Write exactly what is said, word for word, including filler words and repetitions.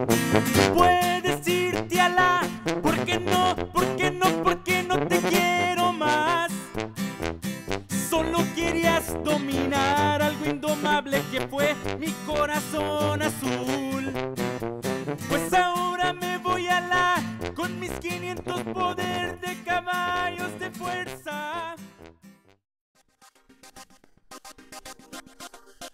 Puedes irte a la, ¿por qué no? ¿Por qué no? ¿Por qué no te quiero más? Solo querías dominar algo indomable que fue mi corazón azul. Pues ahora me voy a la, con mis quinientos poder de caballos de fuerza.